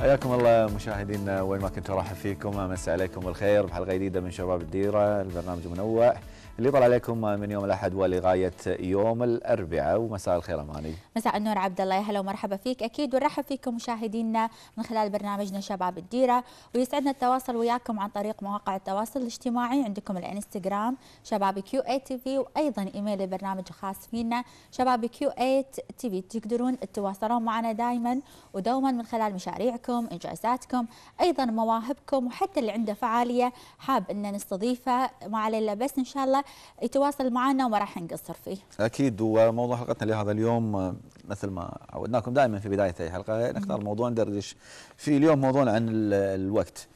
حياكم الله مشاهدينا وين ما كنتوا، ارحب فيكم، امسي عليكم بالخير بحلقه جديده من شباب الديره، البرنامج المنوع اللي يطلع عليكم من يوم الاحد ولغايه يوم الاربعاء. ومساء الخير اماني. مساء النور عبد الله، يا هلا ومرحبا فيك اكيد، ونرحب فيكم مشاهدينا من خلال برنامجنا شباب الديره، ويسعدنا التواصل وياكم عن طريق مواقع التواصل الاجتماعي. عندكم الانستغرام شباب كيو 8 تي في، وايضا ايميل البرنامج الخاص فينا شباب كيو 8 تي في. تقدرون تتواصلون معنا دائما ودوما من خلال مشاريعكم، انجازاتكم، ايضا مواهبكم، وحتى اللي عنده فعاليه حاب ان نستضيفه ما عليه الا بس ان شاء الله يتواصل معنا وما راح نقصر فيه. اكيد. وموضوع حلقتنا لهذا اليوم مثل ما عودناكم دائما في بدايه اي حلقه نختار موضوع ندردش فيه. اليوم موضوعنا عن الوقت.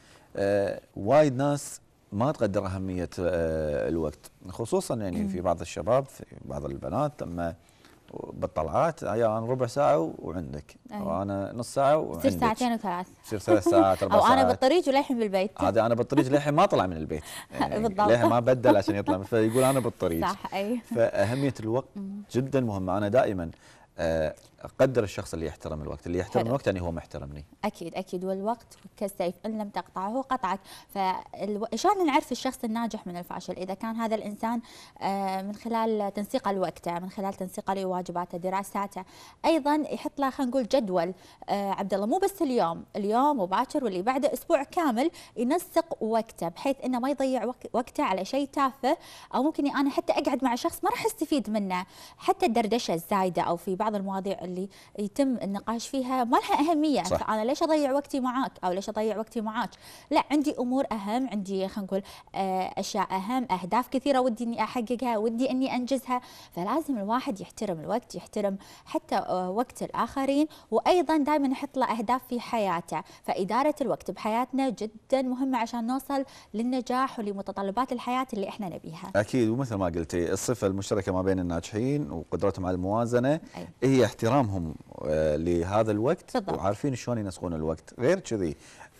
وايد ناس ما تقدر اهميه الوقت، خصوصا يعني في بعض الشباب، في بعض البنات لما بالطلعات انا ربع ساعه وعندك، وانا نص ساعه وعندك، تصير ساعتين وثلاث، تصير 3 ساعات 4 او ساعات، انا بالطريق وللحين بالبيت. هذا انا بالطريق للحين ما طلع من البيت يعني بالضبط، للحين ما بدل عشان يطلع، فيقول انا بالطريق. صح. اي فاهميه الوقت جدا مهمه. انا دائما اقدر الشخص اللي يحترم الوقت، اللي يحترم الوقت يعني هو محترمني. اكيد اكيد، والوقت كالسيف ان لم تقطعه قطعك. شلون نعرف الشخص الناجح من الفاشل؟ اذا كان هذا الانسان من خلال تنسيقه لوقته، من خلال تنسيقه لواجباته، دراساته، ايضا يحط له خلينا نقول جدول. عبد الله مو بس اليوم وباكر واللي بعده، اسبوع كامل ينسق وقته بحيث انه ما يضيع وقته على شيء تافه، او ممكن انا حتى اقعد مع شخص ما راح استفيد منه، حتى الدردشه الزايده او في بعض المواضيع اللي يتم النقاش فيها ما لها اهميه. صح. فانا ليش اضيع وقتي معاك او ليش اضيع وقتي معاك؟ لا، عندي امور اهم، عندي خلينا نقول اشياء اهم، اهداف كثيره ودي اني احققها، ودي اني انجزها. فلازم الواحد يحترم الوقت، يحترم حتى وقت الاخرين، وايضا دائما يحط له اهداف في حياته. فاداره الوقت بحياتنا جدا مهمه عشان نوصل للنجاح ولمتطلبات الحياه اللي احنا نبيها. اكيد. ومثل ما قلتي الصفه المشتركه ما بين الناجحين وقدرتهم على الموازنه هي احترامهم لهذا الوقت. بالضبط. وعارفين شلون ينسقون الوقت. غير كذي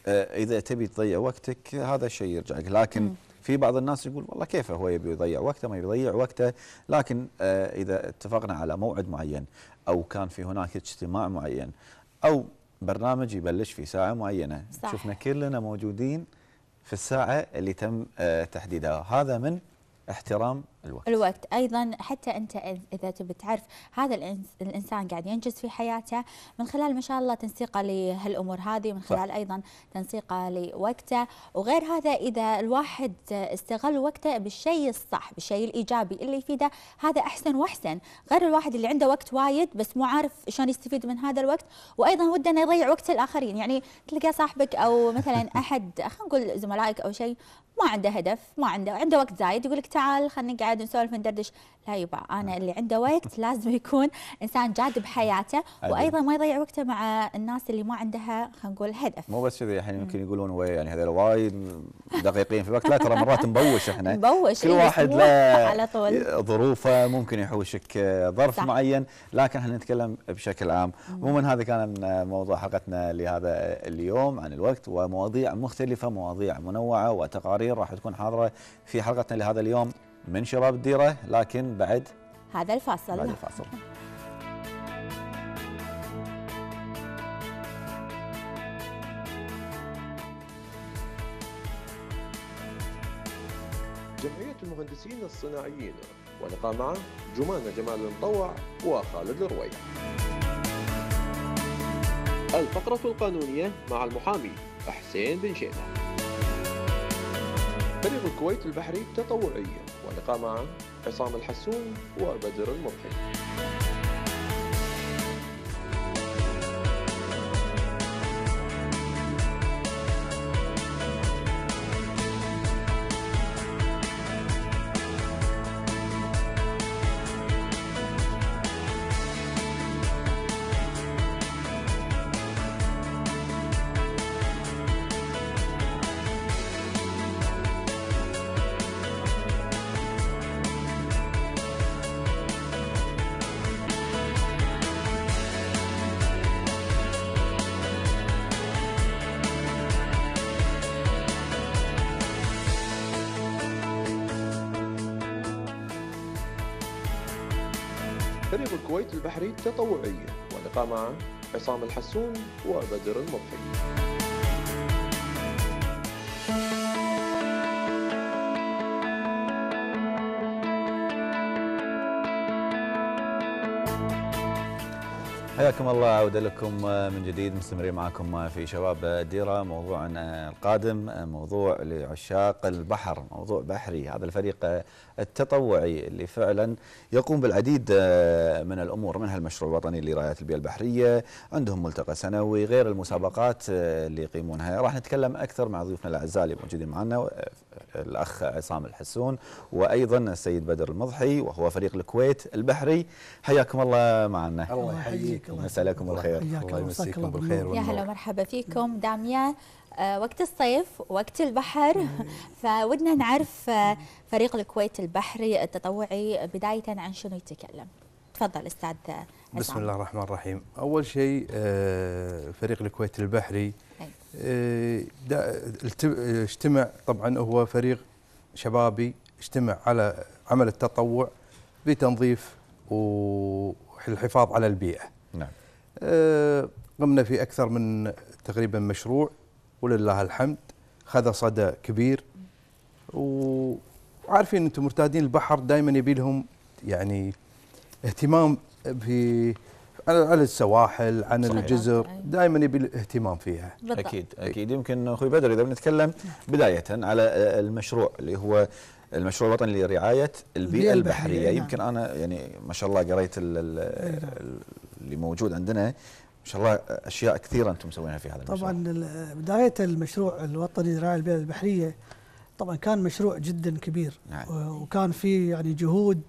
اذا تبي تضيع وقتك هذا الشيء يرجع لك، لكن في بعض الناس يقول والله كيف هو يبي يضيع وقته، ما يضيع وقته. لكن اذا اتفقنا على موعد معين، او كان في هناك اجتماع معين، او برنامج يبلش في ساعه معينه، صح. شفنا كلنا موجودين في الساعه اللي تم تحديدها، هذا من احترام الوقت. ايضا حتى انت اذا تبي تعرف هذا الانسان قاعد ينجز في حياته من خلال ما شاء الله تنسيقه لهالامور هذه، من خلال ايضا تنسيقه لوقته. وغير هذا اذا الواحد استغل وقته بالشيء الصح، بالشيء الايجابي اللي يفيده، هذا احسن واحسن. غير الواحد اللي عنده وقت وايد بس مو عارف شلون يستفيد من هذا الوقت، وايضا وده انه يضيع وقت الاخرين. يعني تلقى صاحبك او مثلا احد خلينا نقول زملائك او شيء ما عنده هدف، ما عنده وقت زايد، يقول لك تعال خلينا نقعد نسولف ندردش. لا يبا، انا اللي عنده وقت لازم يكون انسان جاد بحياته، وايضا ما يضيع وقته مع الناس اللي ما عندها خلينا نقول هدف. مو بس كذا، الحين يمكن يقولون وي يعني هذول وايد دقيقين في الوقت. لا ترى مرات نبوش احنا، نبوش كل واحد له على طول ظروفه، ممكن يحوشك ظرف صح. معين، لكن احنا نتكلم بشكل عام. ومن هذا كان موضوع حلقتنا لهذا اليوم عن الوقت، ومواضيع مختلفه، مواضيع منوعه وتقارير راح تكون حاضره في حلقتنا لهذا اليوم من شباب الديره، لكن بعد هذا الفاصل. بعد الفاصل. جمعية المهندسين الصناعيين، ولقاء مع جمانة جمال المطوع وخالد الرويح. الفقرة القانونية مع المحامي حسين بن شيبة. فريق الكويت البحري التطوعية، ولقاء مع عصام الحسون وبدر المضحي. فريق الكويت البحري التطوعية، ولقاء مع عصام الحسون وبدر المضحي. حياكم الله، عودة لكم من جديد، مستمرين معكم في شباب الديرة. موضوعنا القادم موضوع لعشاق البحر، موضوع بحري. هذا الفريق التطوعي اللي فعلا يقوم بالعديد من الأمور، منها المشروع الوطني لرعاية البيئة البحرية، عندهم ملتقى سنوي، غير المسابقات اللي يقيمونها. راح نتكلم أكثر مع ضيوفنا الأعزاء اللي موجودين معنا، الأخ عصام الحسون وأيضا السيد بدر المضحي وهو فريق الكويت البحري. حياكم الله معنا. الله يحييك، ومساء لكم بالخير. الله يمسيكم بالخير. يا هلا ومرحبا فيكم. دامية وقت الصيف وقت البحر فودنا نعرف فريق الكويت البحري التطوعي بداية عن شنو يتكلم. تفضل استاذ عصام. بسم الله الرحمن الرحيم. اول شيء فريق الكويت البحري اجتمع، طبعا هو فريق شبابي اجتمع على عمل التطوع بتنظيف والحفاظ على البيئة. نعم. قمنا في أكثر من تقريبا مشروع ولله الحمد، خذ صدى كبير. وعارفين أنتم مرتادين البحر دائما يبي لهم يعني اهتمام في على السواحل، عن الجزر، دائما يبي الاهتمام فيها. أكيد أكيد. يمكن أخوي بدر إذا بنتكلم بداية على المشروع اللي هو المشروع الوطني لرعاية البيئة البحرية. يمكن أنا يعني ما شاء الله قريت اللي موجود عندنا، ما شاء الله أشياء كثيرة أنتم مسوينها في هذا المشروع. طبعا بداية المشروع الوطني لرعاية البيئة البحرية طبعا كان مشروع جدا كبير. نعم. وكان فيه يعني جهود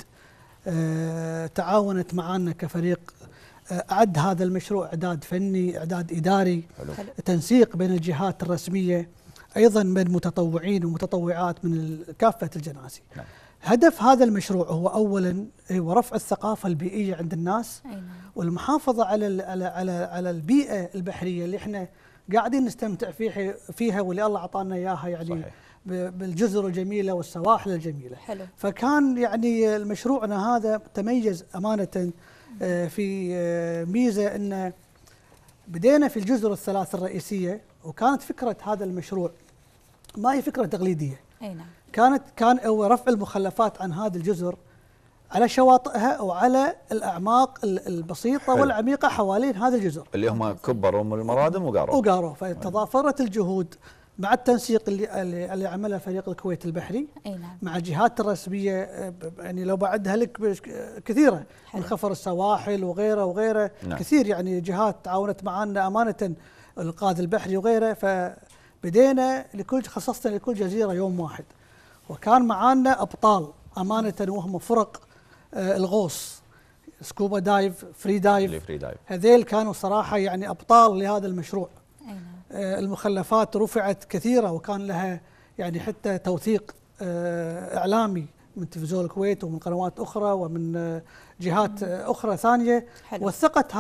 تعاونت معنا كفريق، أعد هذا المشروع إعداد فني، إعداد إداري، تنسيق بين الجهات الرسمية، أيضا من متطوعين ومتطوعات من كافة الجناسي. نعم. هدف هذا المشروع هو أولا هو رفع الثقافة البيئية عند الناس، والمحافظة على البيئة البحرية اللي احنا قاعدين نستمتع فيها واللي الله أعطانا إياها، يعني صحيح. بالجزر الجميلة والسواحل الجميلة. حلو. فكان يعني مشروعنا هذا تميز أمانة في ميزة أن بدينا في الجزر الثلاث الرئيسية، وكانت فكرة هذا المشروع ما هي فكرة تقليدية. أي نعم. كان هو رفع المخلفات عن هذه الجزر على شواطئها وعلى الأعماق البسيطة حلو. والعميقة حوالين هذه الجزر اللي هم كبر أم المرادم وقارو. فتضافرت الجهود مع التنسيق اللي عمله فريق الكويت البحري. أي نعم. مع الجهات الرسمية، يعني لو بعدها لك كثيرة، من خفر السواحل وغيره نعم. كثير يعني جهات تعاونت معنا أمانة، الإنقاذ البحري وغيره. فبدينا خصصنا لكل جزيرة يوم واحد، وكان معنا أبطال أمانة وهم فرق الغوص، سكوبا دايف، فري دايف. هذيل كانوا صراحة يعني أبطال لهذا المشروع. المخلفات رفعت كثيرة، وكان لها يعني حتى توثيق إعلامي من تلفزيون الكويت ومن قنوات أخرى ومن جهات أخرى ثانية. حلو. وثقت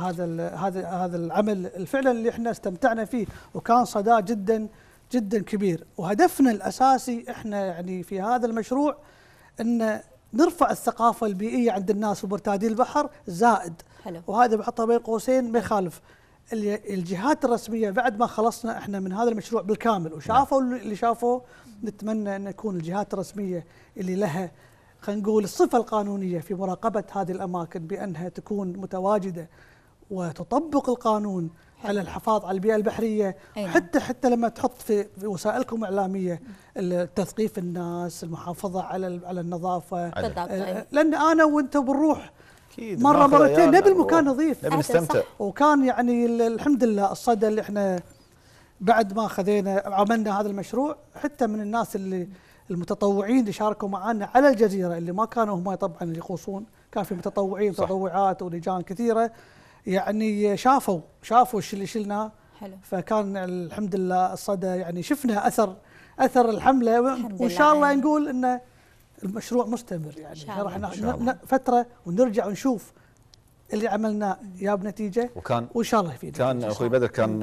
هذا العمل فعلا اللي احنا استمتعنا فيه، وكان صدى جدا جدا كبير. وهدفنا الأساسي احنا يعني في هذا المشروع أن نرفع الثقافة البيئية عند الناس ومرتادي البحر زائد. حلو. وهذا بحطه بين قوسين ما يخالف. الجهات الرسمية بعد ما خلصنا احنا من هذا المشروع بالكامل وشافوا اللي شافوه، نتمنى ان يكون الجهات الرسمية اللي لها خلينا نقول الصفة القانونية في مراقبة هذه الأماكن بأنها تكون متواجدة وتطبق القانون على الحفاظ على البيئة البحرية. حتى لما تحط في وسائلكم الإعلامية تثقيف الناس، المحافظة على النظافة. لأن أنا وأنت بنروح مرة مرتين نبي المكان نظيف، نبي نستمتع. وكان يعني الحمد لله الصدى اللي احنا بعد ما خذينا عملنا هذا المشروع، حتى من الناس اللي المتطوعين اللي شاركوا معنا على الجزيرة، اللي ما كانوا هم طبعا اللي يخوصون، كان في متطوعين متطوعات ولجان كثيرة، يعني شافوا الشيء اللي شلناه. حلو. فكان الحمد لله الصدى يعني شفنا أثر الحملة، وإن شاء الله نقول إن المشروع مستمر، يعني راح فترة ونرجع ونشوف اللي عملناه جاب نتيجة، وإن شاء الله يفيد. كان أخوي بدر كان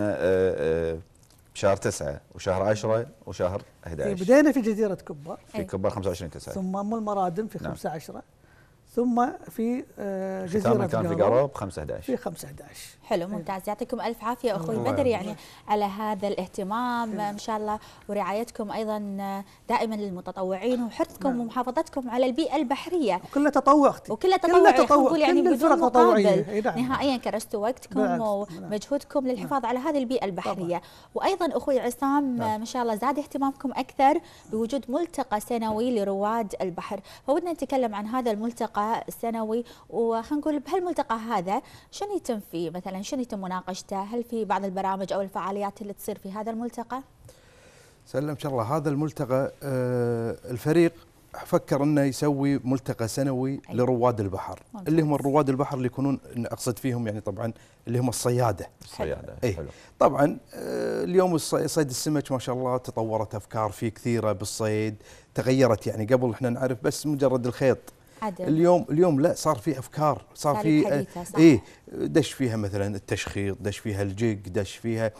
شهر 9 وشهر 10 وشهر 11. بدينا في جزيرة كبر، في كبر 25/9، ثم أم المرادم في 15، ثم في جزيره كان في قرب 5/11 في 5/11. حلو ممتاز، يعطيكم الف عافيه اخوي بدر يعني على هذا الاهتمام ان شاء الله، ورعايتكم ايضا دائما للمتطوعين، وحرصكم ومحافظتكم على البيئه البحريه. وكلها تطوع اختي، وكلها تطوع تطوع يعني بدون مقابل. نعم. نهائيا كرستوا وقتكم ومجهودكم للحفاظ على هذه البيئه البحريه. طبعا. وايضا اخوي عصام ما شاء الله زاد اهتمامكم اكثر بوجود ملتقى سنوي لرواد البحر، فودنا نتكلم عن هذا الملتقى السنوي، وخلينا نقول بهالملتقى هذا شنو يتم فيه مثلا، شنو يتم مناقشته؟ هل في بعض البرامج او الفعاليات اللي تصير في هذا الملتقى؟ سلم ان شاء الله. هذا الملتقى الفريق فكر انه يسوي ملتقى سنوي لرواد البحر، اللي هم رواد البحر اللي يكونون اقصد فيهم يعني طبعا اللي هم الصياده. حلو. طبعا اليوم صيد السمك ما شاء الله تطورت افكار فيه كثيره بالصيد، تغيرت يعني قبل احنا نعرف بس مجرد الخيط. عدل. اليوم لا، صار في افكار، صار في دش فيها مثلا التشخيط، دش فيها الجيق، دش فيها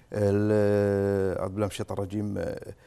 اعوذ بالله من الشيطان الرجيم،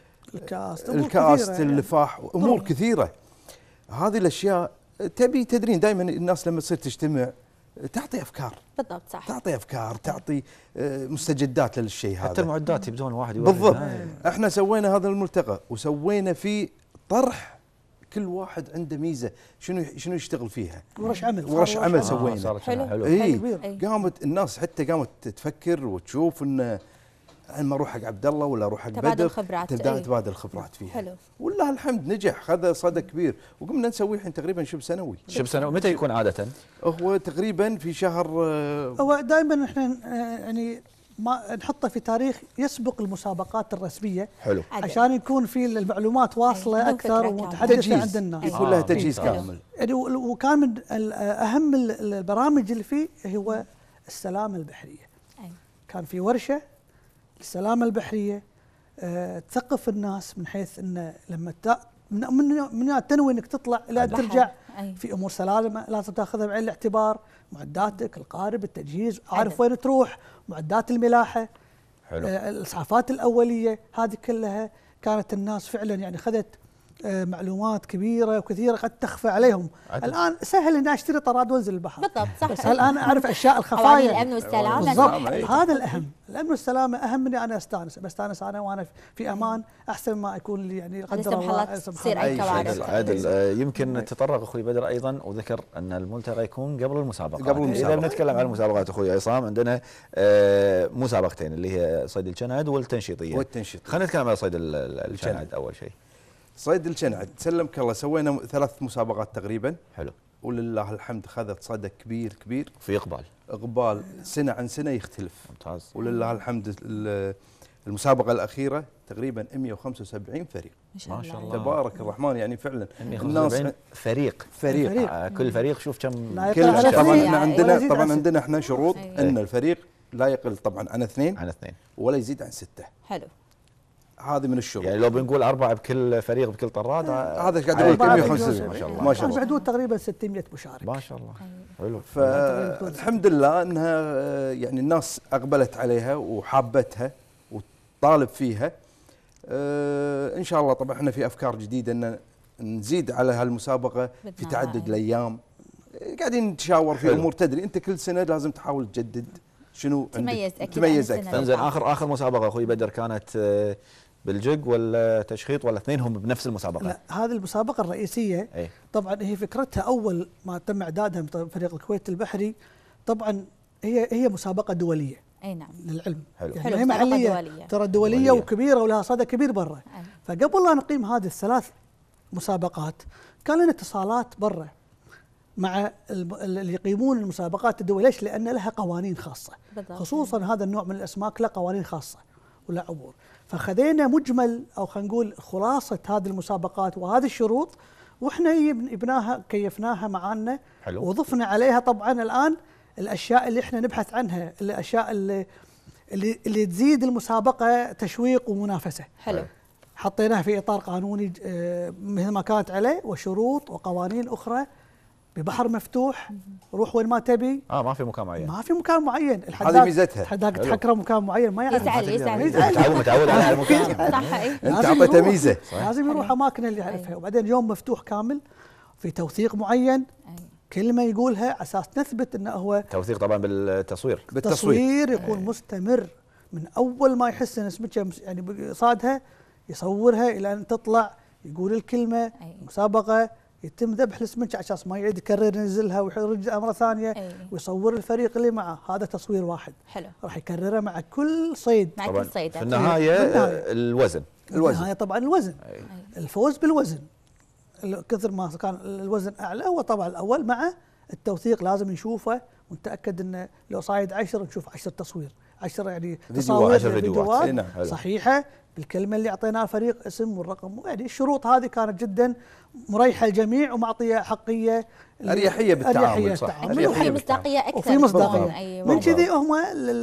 الكاست، اللفاح، امور كثيره. هذه الاشياء تدرين دائما الناس لما تصير تجتمع تعطي افكار. بالضبط صح. تعطي افكار، تعطي مستجدات للشيء هذا. حتى المعدات يبدون واحد بالضبط. احنا سوينا هذا الملتقى وسوينا فيه طرح، كل واحد عنده ميزه شنو يشتغل فيها. ورش عمل سوينا. حلو. قامت الناس حتى قامت تفكر وتشوف ان ما اروح حق عبد الله ولا اروح حق بدر، تبادل خبرات فيها. حلو. والله الحمد نجح، خذ صدى كبير، وقمنا نسويه الحين تقريبا شبه سنوي. متى يكون عاده؟ هو تقريبا في شهر هو دائما احنا يعني ما نحطه في تاريخ يسبق المسابقات الرسميه. حلو. عشان يكون في المعلومات واصله اكثر ومتحدثه عند الناس. يكون لها تجهيز كامل. يعني وكان من اهم البرامج اللي فيه هو السلامه البحريه. كان في ورشه السلامة البحرية، تثقف الناس من حيث أن لما من تنوي أنك تطلع إلى ترجع في أمور سلامة لازم تأخذها بعين الاعتبار، معداتك، القارب، التجهيز، عارف وين تروح، معدات الملاحة. حلو. الإسعافات الأولية، هذه كلها كانت الناس فعلا يعني خذت معلومات كبيرة وكثيرة قد تخفى عليهم. الآن سهل إني أشتري طراد وانزل البحر. بالضبط صح. بس الآن أعرف أشياء الخفايا. الأمن والسلامة. بالضبط. هذا الأهم. الأمن والسلامة أهم مني أنا بستانس أنا وأنا في أمان أحسن ما أكون لي يعني قدر الله تصير أي كوارث. عادل يمكن تطرق أخوي بدر أيضا وذكر أن الملتقى يكون قبل المسابقات. إذا بنتكلم عن المسابقات أخوي عصام عندنا مسابقتين اللي هي صيد الشنعد والتنشيطية. خلينا نتكلم عن صيد الشنعد أول شيء. صيد الشنعد سلمك الله سوينا 3 مسابقات تقريبا. حلو. ولله الحمد خذت صدى كبير. في اقبال سنه عن سنه يختلف. ممتاز. ولله الحمد المسابقه الاخيره تقريبا 175 فريق. ما شاء الله. تبارك الرحمن يعني فعلا 175 فريق. كل فريق شوف كم. طبعا عندنا احنا شروط ان الفريق لا يقل طبعا عن 2 ولا يزيد عن 6. حلو. هذه من الشروط. يعني لو بنقول 4 بكل فريق بكل طراد هذا قاعد اقول 175 ما شاء الله. ما شاء الله. بحدود تقريبا 600 مشارك. ما شاء الله. حلو. فالحمد لله انها يعني الناس اقبلت عليها وحابتها وطالب فيها. ان شاء الله طبعا احنا في افكار جديده ان نزيد على هالمسابقه في تعدد الايام. قاعدين نتشاور في امور، تدري انت كل سنه لازم تحاول تجدد شنو تميز اكثر. انزين اخر مسابقه اخوي بدر كانت بالجق ولا تشخيط ولا اثنينهم بنفس المسابقه؟ لا، هذه المسابقه الرئيسيه. طبعا هي فكرتها اول ما تم اعدادها من فريق الكويت البحري، طبعا هي مسابقه دوليه. اي نعم. للعلم. حلو. يعني هي محليه ترى دوليه وكبيره ولها صدى كبير برا. فقبل لا نقيم هذه ال3 مسابقات كان لنا اتصالات برا مع اللي يقيمون المسابقات الدوليه. ليش؟ لان لها قوانين خاصه. خصوصا هذا النوع من الاسماك له قوانين خاصه ولا عبور. فخذينا مجمل او خلينا نقول خلاصه هذه المسابقات وهذه الشروط، واحنا كيفناها معانا. حلو. وضفنا عليها طبعا الان الاشياء اللي احنا نبحث عنها، الاشياء اللي تزيد المسابقه تشويق ومنافسه. حلو. حطيناها في اطار قانوني مثل ما كانت عليه، وشروط وقوانين اخرى ببحر مفتوح. روح وين ما تبي. ما في مكان معين. ما في مكان معين. هذه ميزتها. الحداق تحكره مكان معين ما يعرف. يزعل. متعود على المكان. صح. انت اعطيته ميزه. لازم يروح اماكن اللي يعرفها. وبعدين يوم مفتوح كامل في توثيق معين، كلمه يقولها على اساس نثبت انه هو توثيق طبعا بالتصوير. التصوير يكون مستمر من اول ما يحس ان سمكه يعني صادها يصورها الى ان تطلع، يقول الكلمه مسابقه، يتم ذبح السمكه على اساس ما يعيد يكرر ينزلها ويرجع مره ثانيه ويصور الفريق اللي معه. هذا تصوير واحد حلو راح يكرره مع كل صيد. مع كل صيد في النهايه الوزن طبعا الوزن. الفوز بالوزن، كثر ما كان الوزن اعلى هو طبعا الاول، مع التوثيق لازم نشوفه ونتاكد انه لو صايد 10 نشوف 10 تصوير، 10 يعني تصاوير فيديوهات صحيحه بالكلمه اللي اعطيناها الفريق، اسم والرقم. يعني الشروط هذه كانت جدا مريحه للجميع ومعطيه حقيه اريحيه بالتعامل، صح، وفي مصداقيه اكثر، وفي مصداقيه. من كذي هم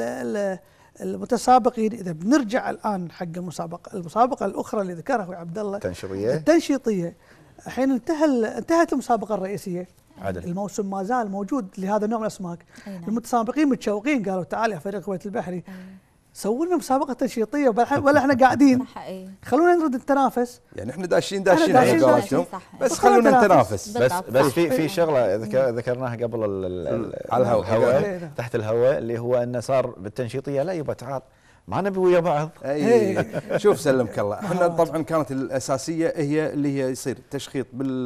المتسابقين اذا بنرجع الان حق المسابقه الاخرى اللي ذكرها اخوي عبد الله، التنشيطيه. الحين انتهت المسابقه الرئيسيه، عدل. الموسم ما زال موجود لهذا النوع من الاسماك. المتسابقين متشوقين، قالوا تعال يا فريق الكويت البحري سووا لنا مسابقه تنشيطيه ولا احنا قاعدين، خلونا نرد نتنافس. يعني احنا داشين على قولتهم، بس خلونا نتنافس. بس في شغله ذكرناها قبل على الهواء تحت الهواء، اللي هو انه صار بالتنشيطيه لا يبا تعال ما نبي ويا بعض. شوف سلمك الله، احنا طبعا كانت الاساسيه هي اللي هي يصير تشخيط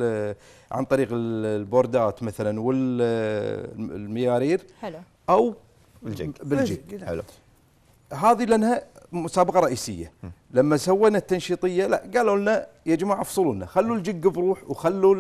عن طريق البوردات مثلا والميارير، حلو، او بالجيك. حلو، هذه لانها مسابقه رئيسيه. لما سوينا التنشيطيه لا، قالوا لنا يا جماعه افصلوا لنا، خلوا الجيك بروح وخلوا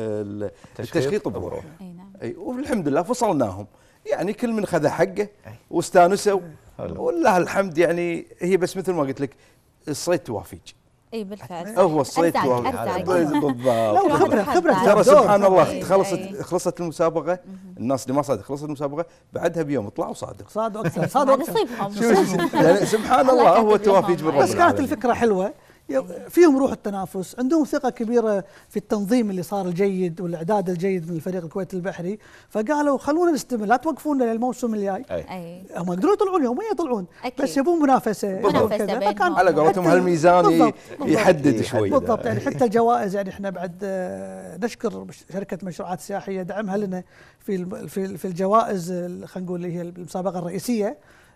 التشخيط بروح. اي والحمد لله فصلناهم، يعني كل من خذ حقه واستانسوا والله الحمد. يعني هي بس مثل ما قلت لك الصيد توافيج. اي بالفعل هو الصيد توافيج بالضبط. خبره ترى سبحان الله خلصت المسابقه، الناس اللي ما صادوا خلصت المسابقه بعدها بيوم طلعوا صادوا اكثر نصيبهم. يعني سبحان الله هو توافيج من رب بس كانت الفكره حلوه، فيهم روح التنافس، عندهم ثقه كبيره في التنظيم اللي صار الجيد والاعداد الجيد من الفريق الكويت البحري، فقالوا خلونا نستمر، لا توقفونا للموسم الجاي. هم يقدرون يطلعون يوميا يطلعون، بس يبون منافسه على قولتهم هالميزان يحدد شوي بالضبط. يعني حتى الجوائز، يعني احنا بعد نشكر شركه مشروعات سياحيه دعمها لنا في الجوائز، خلينا نقول اللي هي المسابقه الرئيسيه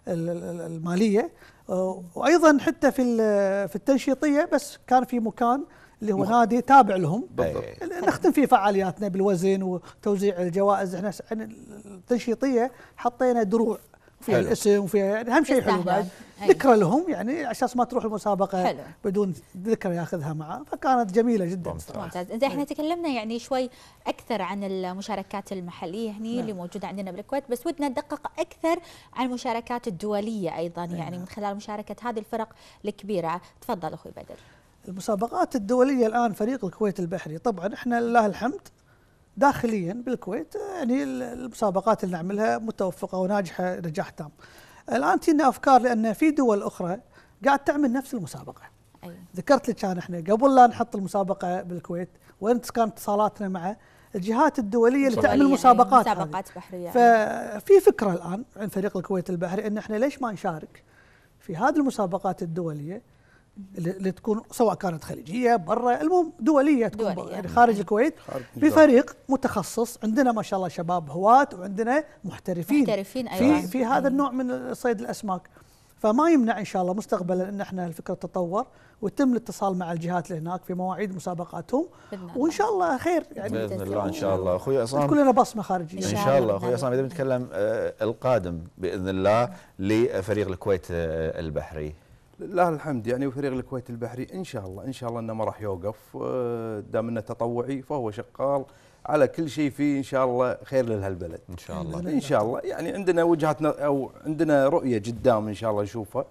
الماليه، وايضا حتى في التنشيطيه، بس كان في مكان اللي هو نادي تابع لهم نختم فيه فعالياتنا بالوزن وتوزيع الجوائز. احنا التنشيطيه حطينا دروع فيها الاسم وفيها، يعني اهم شيء حلو بعد ذكرى لهم، يعني على اساس ما تروح المسابقه حلو بدون ذكرى ياخذها معه، فكانت جميله جدا. ممتاز. زين احنا تكلمنا يعني شوي اكثر عن المشاركات المحليه هني اللي موجوده عندنا بالكويت، بس ودنا ندقق اكثر عن المشاركات الدوليه ايضا، يعني من خلال مشاركه هذه الفرق الكبيره. تفضل اخوي بدر. المسابقات الدوليه الان فريق الكويت البحري، طبعا احنا لله الحمد داخليا بالكويت يعني المسابقات اللي نعملها متوفقه وناجحه نجاح تام. الان تجينا افكار، لان في دول اخرى قاعد تعمل نفس المسابقه. ذكرت لك كان احنا قبل لا نحط المسابقه بالكويت وانت كانت اتصالاتنا مع الجهات الدوليه اللي تعمل مسابقات بحريه. ففي فكره الان عند فريق الكويت البحري ان احنا ليش ما نشارك في هذه المسابقات الدوليه اللي تكون سواء كانت خليجيه برا، المهم دوليه تكون يعني خارج الكويت، بفريق متخصص. عندنا ما شاء الله شباب هواة وعندنا محترفين في هذا النوع من صيد الاسماك، فما يمنع ان شاء الله مستقبلا ان احنا الفكره تتطور ويتم الاتصال مع الجهات اللي هناك في مواعيد مسابقاتهم، وان شاء الله خير يعني باذن الله. ان شاء الله اخوي عصام تكون لنا بصمه خارجيه ان شاء الله. اخوي عصام اذا بنتكلم القادم باذن الله لفريق الكويت البحري. لله الحمد، يعني فريق الكويت البحري ان شاء الله انه ما راح يوقف، دام انه تطوعي فهو شغال على كل شيء فيه ان شاء الله خير لهالبلد ان شاء الله. ان شاء الله يعني عندنا وجهتنا او عندنا رؤيه قدام ان شاء الله نشوفها.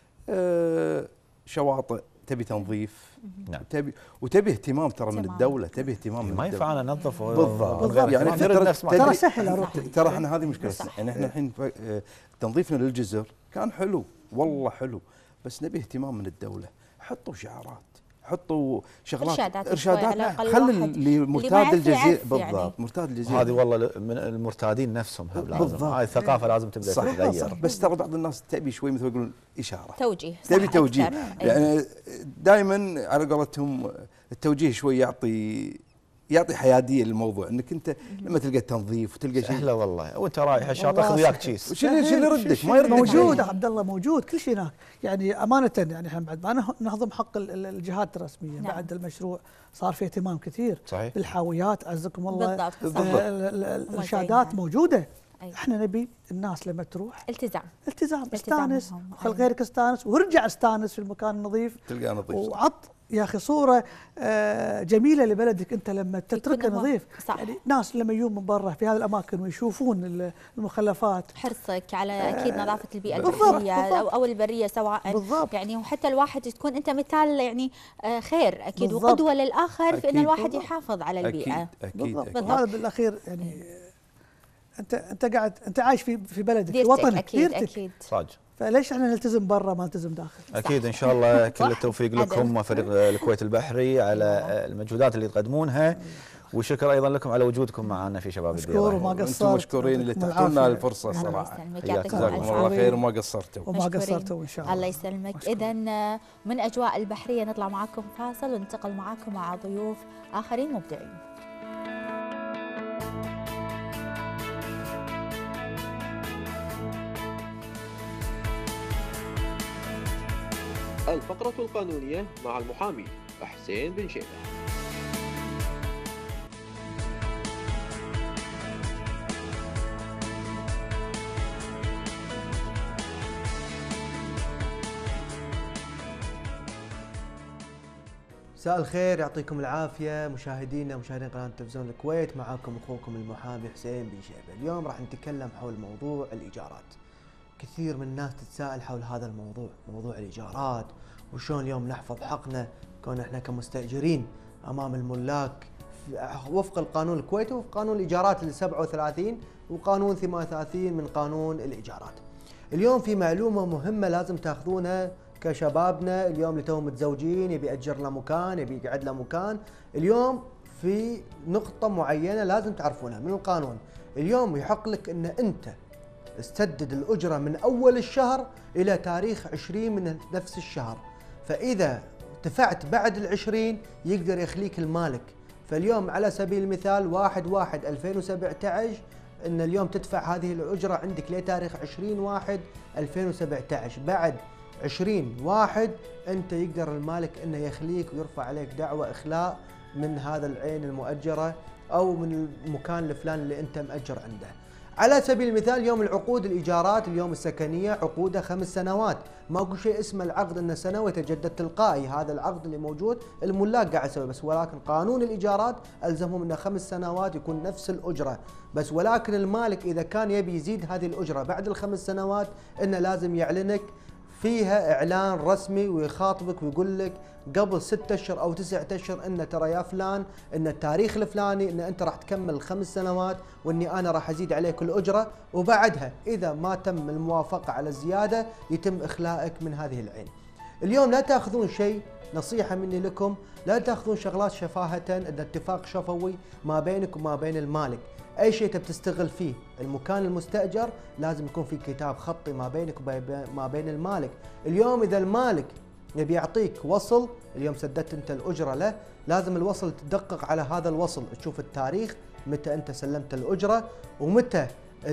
شواطئ تبي تنظيف، نعم، وتبي اهتمام ترى من الدوله، تبي اهتمام من ما الدولة. ينفع ننظف بالضبط. يعني ترى سهل ترى احنا هذه مشكلتنا، يعني احنا الحين تنظيفنا للجزر كان حلو والله حلو، بس نبي اهتمام من الدوله. حطوا شعارات، حطوا شغلات ارشادات، خلي اللي مرتاد الجزيره بالضبط، مرتاد الجزيره هذه والله من المرتادين نفسهم بالضبط. هاي الثقافه لازم تبدا تتغير. بس ترى بعض الناس تبي شوي مثل ما يقولون اشاره، توجيه، تبي توجيه. يعني دائما على قولتهم التوجيه شوي يعطي يعطي حياديه للموضوع، انك انت لما تلقى تنظيف وتلقى شيء سهله والله، وانت رايح الشاطئ خذ وياك كيس. شو اللي يردك؟ ما يرد موجود عبد الله، موجود كل شيء هناك. يعني امانه يعني احنا بعد ما نهضم حق الجهات الرسميه. نعم. بعد المشروع صار في اهتمام كثير. صحيح. بالحاويات عزكم الله. بالضبط. الارشادات موجوده. احنا نبي الناس لما تروح التزام استانس، خل غيرك استانس وارجع استانس في المكان النظيف، تلقاه نظيف. وعط يا اخي صوره جميله لبلدك انت لما تتركه نظيف. صح. يعني ناس لما يجون من برا في هذه الاماكن ويشوفون المخلفات، حرصك على اكيد نظافه البيئه البحريه او البريه سواء. بالضبط. يعني وحتى الواحد تكون انت مثال يعني خير اكيد. بالضبط. وقدوه للاخر أكيد. في ان الواحد يحافظ على البيئه. اكيد. وهذا بالاخير يعني انت قاعد انت عايش في بلدك في وطنك اكيد صادق. فليش احنا نلتزم برا ما نلتزم داخل؟ اكيد ان شاء الله كل التوفيق لكم وفريق الكويت البحري على المجهودات اللي تقدمونها، وشكر ايضا لكم على وجودكم معنا في شباب الديره. مشكور وما قصرت. انتم مشكورين اللي تعطونا الفرصه صراحه. جزاكم الله خير وما قصرتوا. ان شاء الله. الله يسلمك. اذا من اجواء البحريه نطلع معكم فاصل وننتقل معكم مع ضيوف اخرين مبدعين. الفقرة القانونية مع المحامي حسين بن شيبة. مساء الخير، يعطيكم العافية مشاهدين قناة تلفزيون الكويت. معكم أخوكم المحامي حسين بن شيبة. اليوم راح نتكلم حول موضوع الإيجارات. كثير من الناس تتساءل حول هذا الموضوع، موضوع الإيجارات، وشون اليوم نحفظ حقنا كون احنا كمستأجرين أمام الملاك وفق القانون الكويتي وفق قانون الإيجارات ال 37 وقانون 38 من قانون الإيجارات. اليوم في معلومة مهمة لازم تاخذونها كشبابنا اليوم اللي توهم متزوجين، يبي يأجر له مكان، يبي يقعد له مكان. اليوم في نقطة معينة لازم تعرفونها من القانون. اليوم يحق لك ان انت تسدد الأجرة من أول الشهر إلى تاريخ 20 من نفس الشهر، فإذا دفعت بعد ال20 يقدر يخليك المالك. فاليوم على سبيل المثال 1/1/2017 أن اليوم تدفع هذه الأجرة عندك لتاريخ 20/1/2017. بعد 20/1 أنت يقدر المالك أنه يخليك ويرفع عليك دعوى إخلاء من هذا العين المؤجرة أو من المكان الفلاني اللي أنت مأجر عنده. على سبيل المثال يوم العقود الإيجارات اليوم السكنية عقودها 5 سنوات، ماكو شيء اسمه العقد انه سنة ويتجدد تلقائي. هذا العقد اللي موجود الملاك قاعد يسوي بس، ولكن قانون الإيجارات ألزمهم انه 5 سنوات يكون نفس الأجرة بس. ولكن المالك إذا كان يبي يزيد هذه الأجرة بعد ال5 سنوات انه لازم يعلنك فيها إعلان رسمي ويخاطبك ويقول لك قبل 6 أشهر أو 9 أشهر إن ترى يا فلان إن التاريخ الفلاني إن أنت راح تكمل 5 سنوات وإني أنا راح أزيد عليك الأجرة، وبعدها إذا ما تم الموافقة على الزيادة يتم إخلائك من هذه العين. اليوم لا تأخذون شيء، نصيحة مني لكم، لا تأخذون شغلات شفاهة، إن اتفاق شفوي ما بينك وما بين المالك. أي شيء تبي تستغل فيه المكان المستأجر لازم يكون في كتاب خطي ما بينك وما بين المالك. اليوم إذا المالك يبي يعطيك وصل، اليوم سددت أنت الأجرة له، لازم الوصل تدقق على هذا الوصل، تشوف التاريخ متى أنت سلمت الأجرة ومتى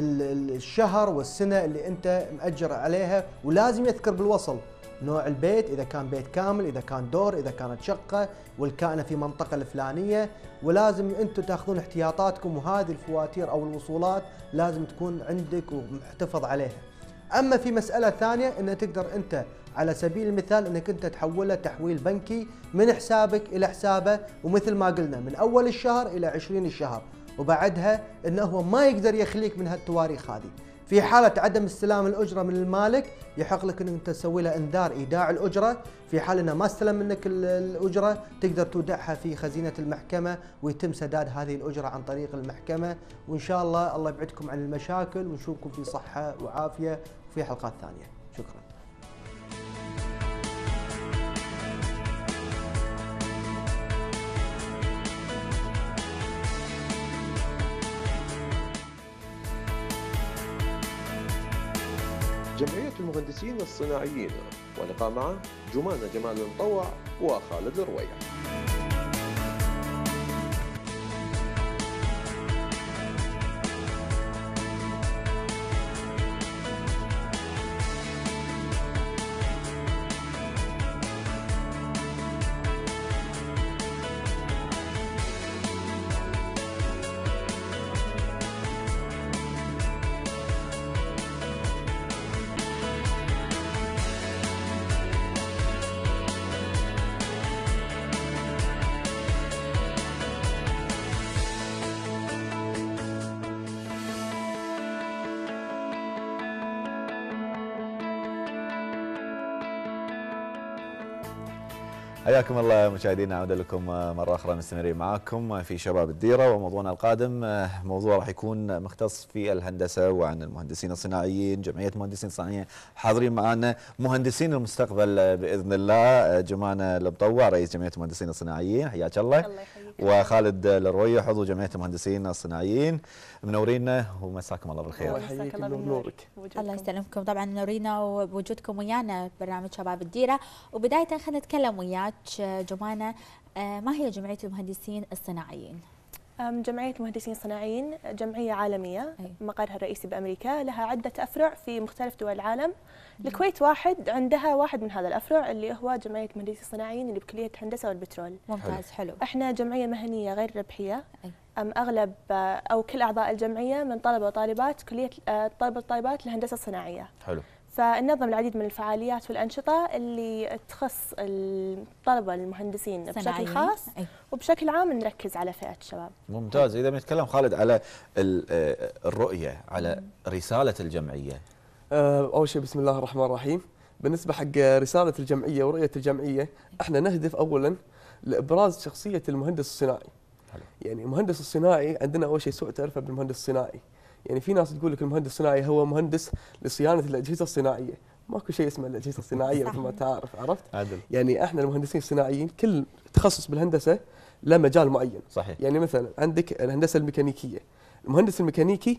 الشهر والسنة اللي أنت مأجر عليها، ولازم يذكر بالوصل نوع البيت، إذا كان بيت كامل، إذا كان دور، إذا كانت شقة، والكائنة في منطقة الفلانية. ولازم أنتم تأخذون احتياطاتكم، وهذه الفواتير أو الوصولات لازم تكون عندك ومحتفظ عليها. أما في مسألة ثانية أن تقدر أنت على سبيل المثال أنك أنت تحوله تحويل بنكي من حسابك إلى حسابه، ومثل ما قلنا من أول الشهر إلى 20 الشهر، وبعدها أنه هو ما يقدر يخليك من هالتواريخ هذه. في حالة عدم استلام الأجرة من المالك يحق لك أنك تسوي له إنذار إيداع الأجرة. في حال أنه ما استلم منك الأجرة تقدر تودعها في خزينة المحكمة ويتم سداد هذه الأجرة عن طريق المحكمة. وإن شاء الله الله يبعدكم عن المشاكل ونشوفكم في صحة وعافية وفي حلقات ثانية. شكرا. جمعية المهندسين الصناعيين، ولقاء مع جمانة جمال المطوع وخالد الرويح. حياكم الله مشاهدينا، عودة لكم مرة أخرى، مستمرين معاكم في شباب الديرة. وموضوعنا القادم موضوع راح يكون مختص في الهندسة وعن المهندسين الصناعيين. جمعية المهندسين الصناعيين حاضرين معنا مهندسين المستقبل بإذن الله. جمانة المطوع رئيس جمعية المهندسين الصناعيين، حياك الله. الله يحييك. وخالد الرويح عضو جمعية المهندسين الصناعيين، منورينا ومساكم الله بالخير. الله يحييك بنورك. الله يسلمكم. طبعا منورينا بوجودكم ويانا برنامج شباب الديرة. وبداية خلينا نتكلم وياك جمانة، ما هي جمعية المهندسين الصناعيين؟ جمعية المهندسين الصناعيين جمعية عالمية مقرها الرئيسي بأمريكا، لها عدة أفرع في مختلف دول العالم. الكويت عندها واحد من هذا الأفرع اللي هو جمعية المهندسين الصناعيين اللي بكلية الهندسة والبترول. ممتاز، حلو. احنا جمعية مهنية غير ربحية. أغلب أو كل أعضاء الجمعية من طلبة وطالبات كلية طالبات الهندسة الصناعية. حلو. فننظم العديد من الفعاليات والأنشطة اللي تخص الطلبة المهندسين بشكل خاص، وبشكل عام نركز على فئة الشباب. ممتاز. إذا بنتكلم خالد على الرؤية، على رسالة الجمعية. أول شيء بسم الله الرحمن الرحيم. بالنسبة حق رسالة الجمعية ورؤية الجمعية، احنا نهدف أولا لإبراز شخصية المهندس الصناعي. حلو. يعني المهندس الصناعي عندنا أول شيء سوء تعرفه بالمهندس الصناعي. يعني في ناس تقول لك المهندس الصناعي هو مهندس لصيانة الأجهزة الصناعية، ماكو شيء اسمه الأجهزة الصناعية مثل ما تعرف، عرفت؟ عدل. يعني احنا المهندسين الصناعيين كل تخصص بالهندسة له مجال معين. صحيح. يعني مثلا عندك الهندسة الميكانيكية، المهندس الميكانيكي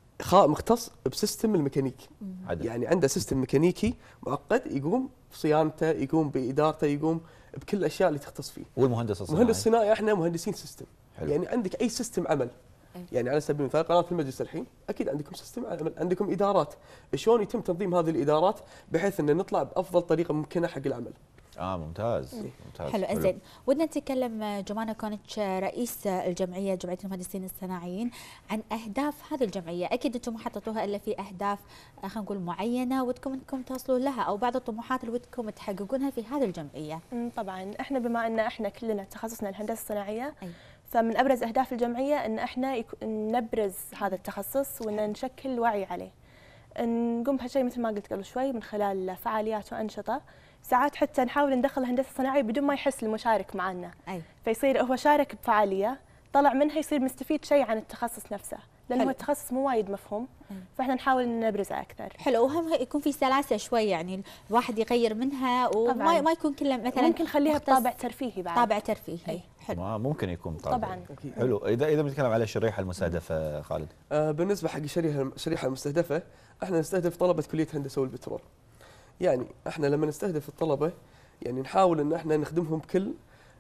مختص بسيستم الميكانيكي. عدل. يعني عنده سيستم ميكانيكي معقد يقوم بصيانته، يقوم بإدارته، يقوم بكل الأشياء اللي تختص فيه. والمهندس الصناعي؟ المهندس الصناعي احنا مهندسين سيستم. حلو. يعني عندك أي سيستم عمل. يعني على سبيل المثال قناة في المجلس الحين أكيد عندكم سيستم عمل، عندكم إدارات، شلون يتم تنظيم هذه الإدارات بحيث أن نطلع بأفضل طريقة ممكنة حق العمل. ممتاز. ممتاز. حلو. زين، ودنا نتكلم جمانة كونك رئيس الجمعية، جمعية المهندسين الصناعيين، عن أهداف هذه الجمعية. أكيد أنتم ما حطيتوها إلا في أهداف خلينا نقول معينة ودكم أنكم توصلوا لها، أو بعض الطموحات اللي ودكم تحققونها في هذه الجمعية. طبعا احنا بما أن احنا كلنا تخصصنا الهندسة الصناعية، فمن أبرز أهداف الجمعية أن احنا نبرز هذا التخصص وأن نشكل وعي عليه. نقوم بهالشيء مثل ما قلت قبل شوي من خلال فعاليات وأنشطة. ساعات حتى نحاول ندخل الهندسة الصناعية بدون ما يحس المشارك معنا. فيصير هو شارك بفعالية، طلع منها يصير مستفيد شيء عن التخصص نفسه، لأنه هو التخصص مو وايد مفهوم. فاحنا نحاول نبرزه أكثر. حلو. وهم يكون في سلاسة شوي، يعني الواحد يغير منها وما يكون كله مثلا. ممكن نخليها بطابع ترفيهي بعد. طابع ترفيهي. حلو. ممكن يكون طبعا. طبعا. حلو. إذا بنتكلم على الشريحة المستهدفة خالد. بالنسبة حق الشريحة المستهدفة، احنا نستهدف طلبة كلية الهندسة والبترول. يعني احنا لما نستهدف الطلبة يعني نحاول ان احنا نخدمهم كل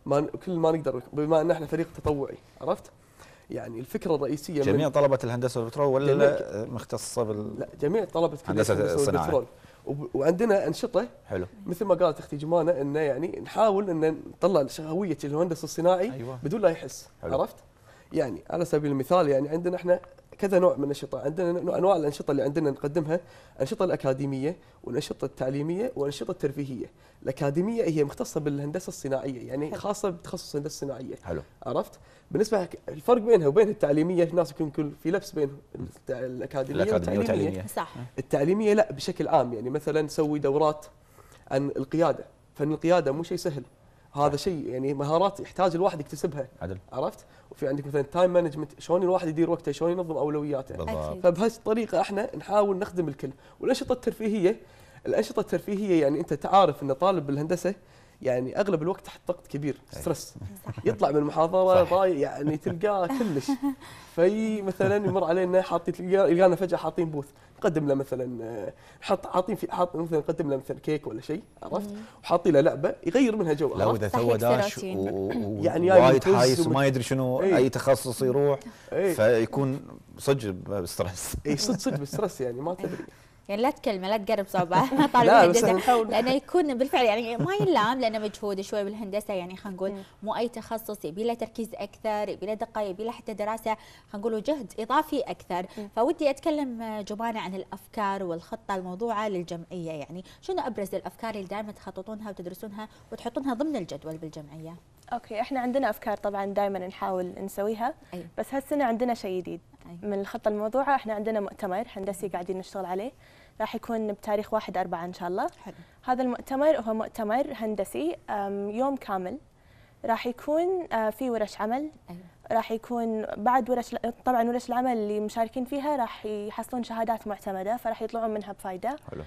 ما نقدر، بما ان احنا فريق تطوعي، عرفت؟ يعني الفكرة الرئيسية جميع طلبة الهندسة والبترول ولا مختصة لا، جميع طلبة كلية الهندسة والبترول. وعندنا أنشطة. حلو. مثل ما قالت اختي جمانة انه يعني نحاول ان نطلع هوية المهندس الصناعي. أيوة. بدون لا يحس. حلو. عرفت؟ يعني على سبيل المثال يعني عندنا احنا كذا نوع من الأنشطة. عندنا أنواع الأنشطة اللي عندنا نقدمها، الأنشطة الأكاديمية والأنشطة التعليمية والأنشطة الترفيهية. الأكاديمية هي مختصة بالهندسة الصناعية، يعني خاصة بتخصص الهندسة الصناعية. حلو. عرفت؟ بالنسبة الفرق بينها وبين التعليمية، الناس يكون في لبس بين الأكاديمية والتعليمية. صح. التعليمية لا، بشكل عام يعني مثلا نسوي دورات عن القيادة، فن القيادة مو شيء سهل. هذا شيء يعني مهارات يحتاج الواحد يكتسبها. عدل. عرفت؟ وفي عندك مثلا تايم مانجمنت، شلون الواحد يدير وقته، شلون ينظم اولوياته. فبهذه الطريقه احنا نحاول نخدم الكل. والانشطه الترفيهيه، الانشطه الترفيهيه يعني انت تعرف ان طالب بالهندسه يعني اغلب الوقت تحت ضغط كبير، ستريس، يطلع من المحاضره ضايع، يعني تلقاه كلش. في مثلا يمر علينا يلقانا فجاه حاطين بوث، نقدم له مثلا حاطين مثلا نقدم له مثلا كيك ولا شيء، عرفت؟ وحاطين له لعبه يغير منها جو. لو اذا تو داش يعني وايد حايس وما يدري شنو اي تخصص يروح، فيكون صدق بستريس. اي صدق بستريس، يعني ما تدري. يعني لا تكلمه، لا تقرب صوبه طالب الهندسه، لانه يكون بالفعل يعني ما يلام، لانه مجهود شوي بالهندسه. يعني خلينا نقول مو اي تخصص يبي له تركيز اكثر، يبي له دقه، يبي له حتى دراسه خلينا نقول جهد اضافي اكثر. فودي اتكلم جمانة عن الافكار والخطه الموضوعه للجمعيه. يعني شنو ابرز الافكار اللي دائما تخططونها وتدرسونها وتحطونها ضمن الجدول بالجمعيه؟ اوكي، احنا عندنا افكار طبعا دائما نحاول نسويها. بس هالسنه عندنا شيء جديد. من الخطة الموضوعة احنا عندنا مؤتمر هندسي قاعدين نشتغل عليه، راح يكون بتاريخ 1/4 إن شاء الله. حلو. هذا المؤتمر هو مؤتمر هندسي يوم كامل، راح يكون في ورش عمل. أيوة. راح يكون بعد طبعا ورش العمل اللي مشاركين فيها راح يحصلون شهادات معتمدة، فراح يطلعون منها بفائدة. حلو.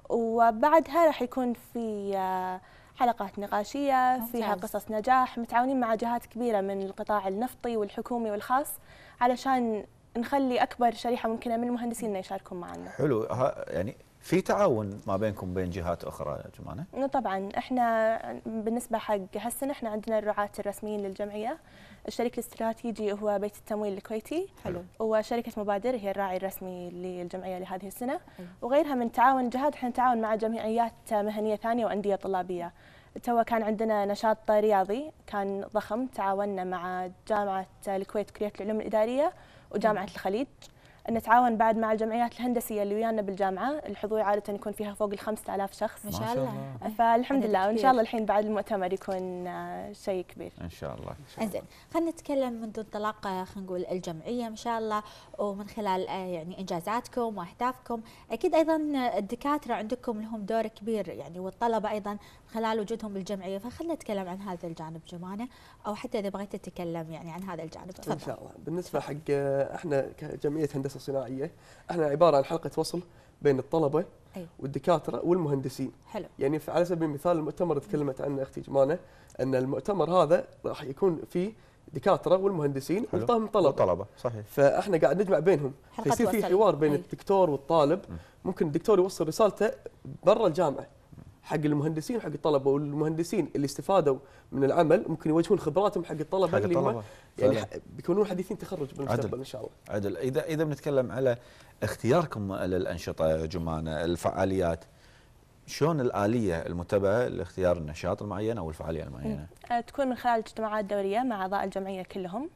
وبعدها راح يكون في حلقات نقاشية فيها قصص نجاح، متعاونين مع جهات كبيرة من القطاع النفطي والحكومي والخاص علشان نخلي أكبر شريحة ممكنة من المهندسين إنه يشاركون معنا. حلو. يعني في تعاون ما بينكم بين جهات أخرى يا جماعة؟ طبعا احنا بالنسبة حق هالسنة احنا عندنا الرعاة الرسميين للجمعية. الشريك الاستراتيجي هو بيت التمويل الكويتي. حلو. وشركة مبادر هي الراعي الرسمي للجمعية لهذه السنة. وغيرها من تعاون جهات، احنا نتعاون مع جمعيات مهنية ثانية وأندية طلابية. توا كان عندنا نشاط رياضي كان ضخم، تعاوننا مع جامعة الكويت كلية العلوم الإدارية وجامعة الخليج. نتعاون بعد مع الجمعيات الهندسية اللي ويانا بالجامعة، الحضور عادة يكون فيها فوق 5000 شخص ما شاء الله. فالحمد لله، وإن شاء الله الحين بعد المؤتمر يكون شيء كبير إن شاء الله. انزين، خلينا نتكلم منذ انطلاق خلينا نقول الجمعية ما شاء الله، ومن خلال يعني إنجازاتكم وأهدافكم. أكيد أيضا الدكاترة عندكم لهم دور كبير يعني، والطلبة أيضا من خلال وجودهم بالجمعية، فخلينا نتكلم عن هذا الجانب جمانة، أو حتى إذا بغيت تتكلم يعني عن هذا الجانب تفضل. إن شاء الله. بالنسبة حق احنا كجمعية هندسة صناعية، احنا عبارة عن حلقة وصل بين الطلبة والدكاترة والمهندسين. حلو. يعني على سبيل المثال المؤتمر اللي تكلمت عنه اختي جمانة، ان المؤتمر هذا راح يكون فيه دكاترة والمهندسين وطهم طلبة. صحيح. فاحنا قاعد نجمع بينهم، فيصير في حوار بين الدكتور والطالب. ممكن الدكتور يوصل رسالته برا الجامعة حق المهندسين وحق الطلبه، والمهندسين اللي استفادوا من العمل ممكن يوجهون خبراتهم حق الطلبه اللي هم يعني بيكونون حديثين تخرج بالمستقبل ان شاء الله. عدل. اذا بنتكلم على اختياركم للانشطه يا جمانه، الفعاليات، شلون الاليه المتبعه لاختيار النشاط المعين او الفعاليه المعينه؟ تكون من خلال اجتماعات دوريه مع اعضاء الجمعيه كلهم.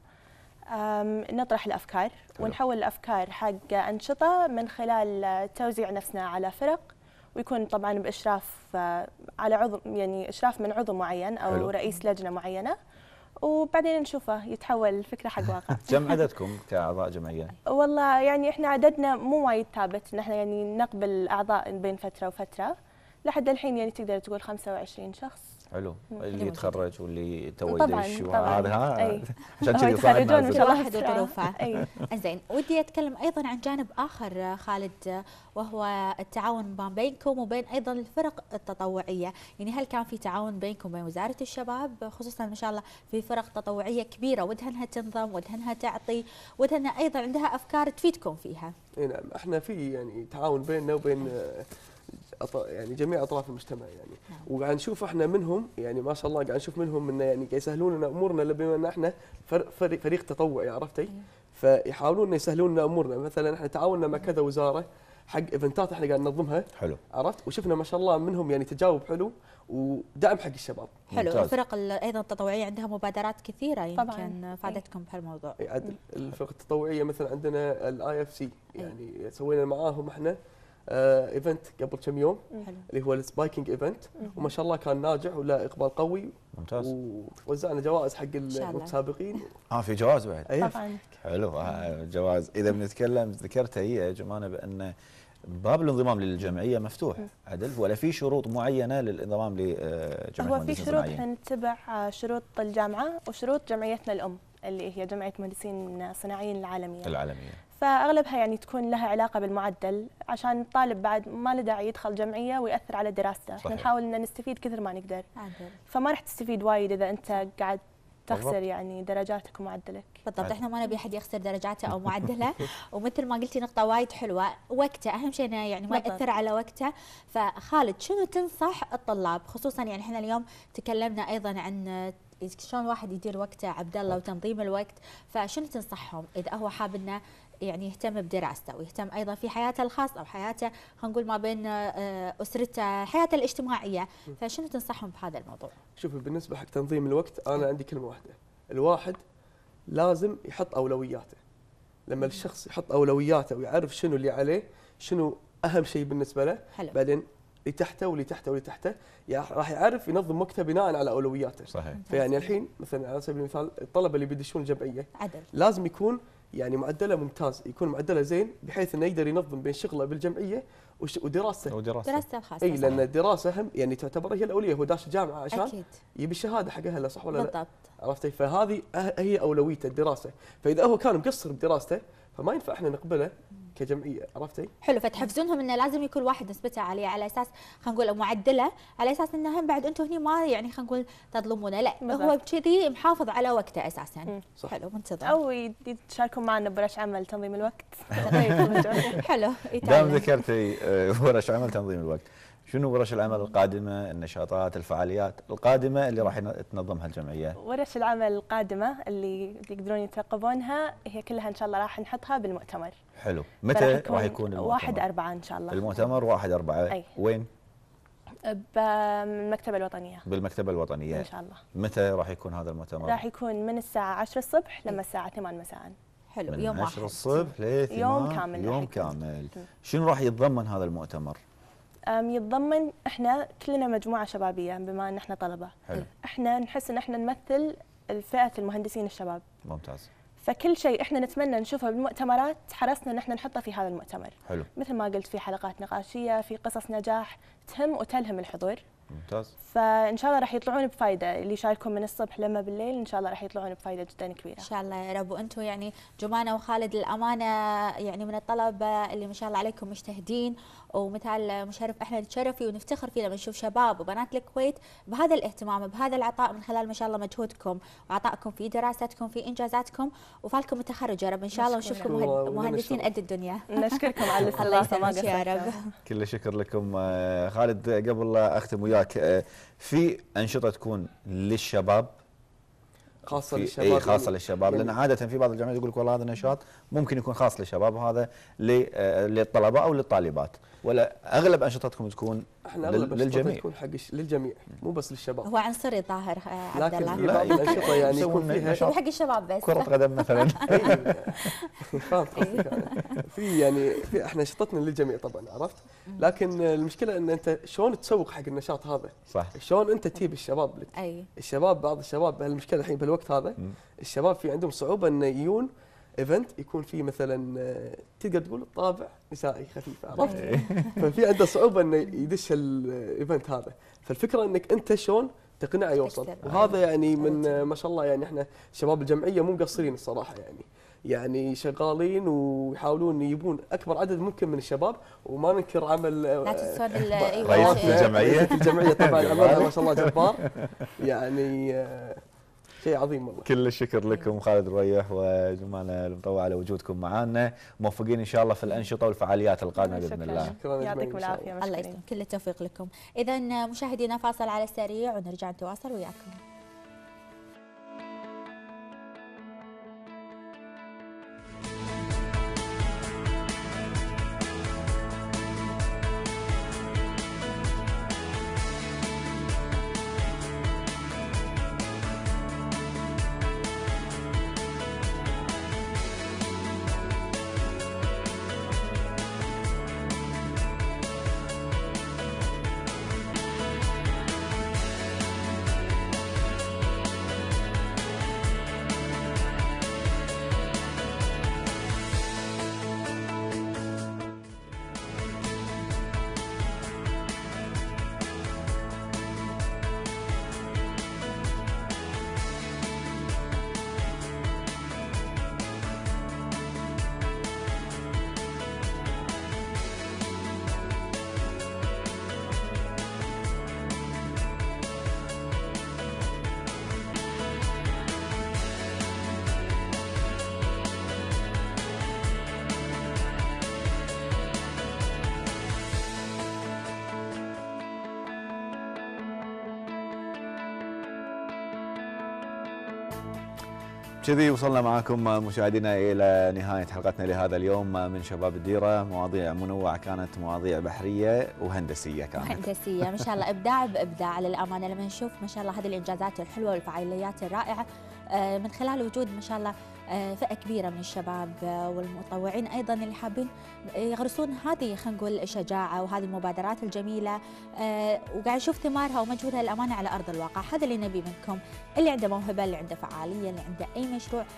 نطرح الافكار ونحول الافكار حق انشطه من خلال توزيع نفسنا على فرق، ويكون طبعا باشراف على عضو، يعني اشراف من عضو معين او حلو. رئيس لجنه معينه، وبعدين نشوفه يتحول الفكره حق واقع. كم عددكم كاعضاء جمعيه؟ والله يعني احنا عددنا مو وايد ثابت، نحن يعني نقبل اعضاء بين فتره وفتره، لحد الحين يعني تقدر تقول 25 شخص. حلو. اللي يتخرج واللي تو يدش وهذا عشان كذا يتخرجون ما شاء الله حد وظروفه. زين، ودي اتكلم ايضا عن جانب اخر خالد، وهو التعاون ما بينكم وبين ايضا الفرق التطوعيه. يعني هل كان في تعاون بينكم وبين وزاره الشباب، خصوصا ما شاء الله في فرق تطوعيه كبيره ودها انها تنظم، ودها انها تعطي، ودها انها ايضا عندها افكار تفيدكم فيها؟ اي نعم، احنا في يعني تعاون بيننا وبين يعني جميع اطراف المجتمع يعني. وقاعد نشوف احنا منهم يعني ما شاء الله، قاعد نشوف منهم انه يعني يسهلون لنا امورنا بما ان احنا فريق تطوعي، عرفتي؟ فيحاولون انه يسهلون لنا امورنا. مثلا احنا تعاوننا مع كذا وزاره حق ايفنتات احنا قاعد ننظمها. حلو. عرفت؟ وشفنا ما شاء الله منهم يعني تجاوب حلو ودعم حق الشباب. حلو. الفرق ايضا التطوعيه عندها مبادرات كثيره يمكن فادتكم بهالموضوع. عدل. الفرق التطوعيه مثلا عندنا الاي اف سي، يعني سوينا معاهم احنا ايفنت قبل كم يوم. حلو. اللي هو السبايكنج ايفنت، وما شاء الله كان ناجح ولا اقبال قوي. ممتاز. ووزعنا جوائز حق المتسابقين. في جوائز بعد؟ طبعا. حلو. جوائز. اذا بنتكلم ذكرت هي يا جمانه بان باب الانضمام للجمعيه مفتوح عدل، ولا في شروط معينه للانضمام لجمعيه؟ هو في شروط، احنا نتبع شروط الجامعه وشروط جمعيتنا الام اللي هي جمعيه مهندسين صناعيين العالميه. فاغلبها يعني تكون لها علاقه بالمعدل، عشان الطالب بعد ما له داعي يدخل جمعيه وياثر على دراسته. احنا نحاول ان نستفيد كثر ما نقدر. فما راح تستفيد وايد اذا انت قاعد تخسر يعني درجاتك ومعدلك. بالضبط. احنا ما نبي احد يخسر درجاته او معدله. ومثل ما قلتي نقطه وايد حلوه، وقته اهم شيء انه يعني ما ياثر على وقته. فخالد شنو تنصح الطلاب، خصوصا يعني احنا اليوم تكلمنا ايضا عن شلون الواحد يدير وقته عبد الله وتنظيم الوقت، فشنو تنصحهم اذا هو حاب انه يعني يهتم بدراسته ويهتم ايضا في حياته الخاصه او حياته خلينا نقول ما بين اسرته، حياته الاجتماعيه، فشنو تنصحهم بهذا الموضوع؟ شوفي بالنسبه حق تنظيم الوقت انا عندي كلمه واحده، الواحد لازم يحط اولوياته. لما الشخص يحط اولوياته ويعرف شنو اللي عليه، شنو اهم شيء بالنسبه له، حلو. بعدين اللي تحته واللي تحته واللي تحته راح يعرف ينظم وقته بناء على اولوياته. صحيح. فيعني الحين مثلا على سبيل المثال الطلبه اللي بيدشون الجمعيه عدل. لازم يكون يعني معدله ممتاز، يكون معدله زين بحيث انه يقدر ينظم بين شغله بالجمعيه ودراسته. دراسته الخاصه. اي لان الدراسه هم يعني تعتبر هي الاوليه، هو داش الجامعه عشان أكيد. يبي الشهاده حق اهله، صح ولا لا؟ بالضبط. عرفتي؟ فهذه هي اولويته الدراسه، فاذا هو كان مقصر بدراسته فما ينفع احنا نقبله كجمعيه، عرفتي؟ حلو، فتحفزونهم انه لازم يكون واحد نسبته عاليه على اساس خلينا نقول معدله، على اساس انه هم بعد انتم هني ما يعني خلينا نقول تظلمونه، لا بالضبط. هو كذي محافظ على وقته اساسا. صح. حلو، منتظم. او يتشاركون معنا بورش عمل تنظيم الوقت. حلو. دام ذكرتي ورش عمل تنظيم الوقت، شنو ورش العمل القادمه، النشاطات، الفعاليات القادمه اللي راح تنظمها الجمعيه؟ ورش العمل القادمه اللي يقدرون يترقبونها هي كلها ان شاء الله راح نحطها بالمؤتمر. حلو، متى راح يكون المؤتمر؟ 1/4 ان شاء الله. المؤتمر 1/4. وين؟ بالمكتبه الوطنيه. بالمكتبه الوطنيه ان شاء الله. متى راح يكون هذا المؤتمر؟ راح يكون من الساعه 10 الصبح لما الساعه 8 مساء. حلو، من يوم 10 الصبح ل 8 يوم كامل. يوم كامل. شنو راح يتضمن هذا المؤتمر؟ يتضمن احنا كلنا مجموعه شبابيه بما ان احنا طلبه. حلو. احنا نحس ان احنا نمثل فئه المهندسين الشباب. ممتاز. فكل شيء احنا نتمنى نشوفه بالمؤتمرات حرصنا ان احنا نحطه في هذا المؤتمر. حلو. مثل ما قلت في حلقات نقاشيه، في قصص نجاح تهم وتلهم الحضور. ممتاز. فان شاء الله راح يطلعون بفائده، اللي يشاركون من الصبح لما بالليل ان شاء الله راح يطلعون بفائده جدا كبيره. ان شاء الله يا رب. وانتم يعني جمانه وخالد الامانه يعني من الطلبه اللي ما شاء الله عليكم مجتهدين، ومثال مشرف احنا نتشرف فيه ونفتخر فيه لما نشوف شباب وبنات الكويت بهذا الاهتمام بهذا العطاء من خلال ما شاء الله مجهودكم وعطائكم في دراستكم في انجازاتكم وفالكم التخرج يا رب ان شاء الله ونشوفكم مهندسين قد الدنيا. نشكركم على الاستضافه. الله يسلمك يا رب. كل شكر لكم. خالد قبل لا اختم وياك، في انشطه تكون للشباب خاصه للشباب؟ اي خاصه للشباب، لان عاده في بعض الجامعات يقول لك والله هذا النشاط ممكن يكون خاص للشباب وهذا للطلبه او للطالبات، ولا اغلب انشطتكم تكون احنا اغلب للجميع؟ تكون حق للجميع مو بس للشباب. هو عنصري الظاهر عبد الله. لكن في بعض الانشطه يعني يكون فيها حق الشباب بس كره قدم مثلا. فاهم قصدك. في يعني في احنا انشطتنا للجميع طبعا، عرفت؟ لكن المشكله ان انت شلون تسوق حق النشاط هذا؟ صح. شلون انت تجيب الشباب اي الشباب بعض الشباب المشكله الحين بالوقت هذا الشباب في عندهم صعوبه انه يجون ايفنت يكون فيه مثلا تقدر تقول طابع نسائي خفيف، عرفت؟ ففي عنده صعوبه انه يدش الايفنت هذا، فالفكره انك انت شلون تقنعه يوصل، وهذا يعني من ما شاء الله يعني احنا شباب الجمعيه مو مقصرين الصراحه، يعني شغالين ويحاولون يجيبون اكبر عدد ممكن من الشباب، وما ننكر عمل لا تنسون رئيس الجمعيه طبعا عملها ما شاء الله جبار، يعني شيء عظيم والله. كل الشكر لكم خالد الريح وجمانه المطوع على وجودكم معنا، موفقين ان شاء الله في الانشطه والفعاليات القادمه باذن الله. شكرا، يعطيكم العافيه. الله يسلمك، كل التوفيق لكم. اذا مشاهدينا فاصل على السريع ونرجع نتواصل وياكم. كذي وصلنا معكم مشاهدينا الى نهايه حلقتنا لهذا اليوم من شباب الديره، مواضيع منوعه كانت، مواضيع بحريه وهندسيه كانت. هندسيه ما شاء الله، ابداع بابداع للامانه. لما نشوف ما شاء الله هذه الانجازات الحلوه والفعاليات الرائعه من خلال وجود ما شاء الله فئه كبيره من الشباب والمتطوعين ايضا اللي حابين يغرسون هذه خلينا نقول الشجاعه وهذه المبادرات الجميله، وقاعد نشوف ثمارها ومجهودها للامانه على ارض الواقع. هذا اللي نبي منكم، اللي عنده موهبه، اللي عنده فعاليه، اللي عنده اي مشروع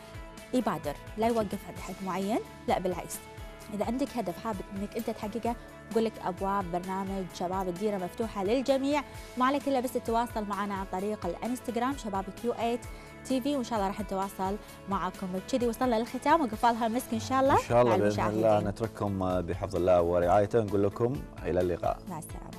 يبادر، لا يوقف عند حد معين، لا بالعكس. إذا عندك هدف حابب إنك أنت تحققه، نقول لك أبواب برنامج شباب الديرة مفتوحة للجميع، ما عليك إلا بس تتواصل معنا عن طريق الانستغرام شباب Q8 TV، وإن شاء الله راح نتواصل معكم. بكذي وصلنا للختام وقفالها مسك إن شاء الله. إن شاء الله بإذن الله نترككم بحفظ الله ورعايته، نقول لكم إلى اللقاء. مع السلامة.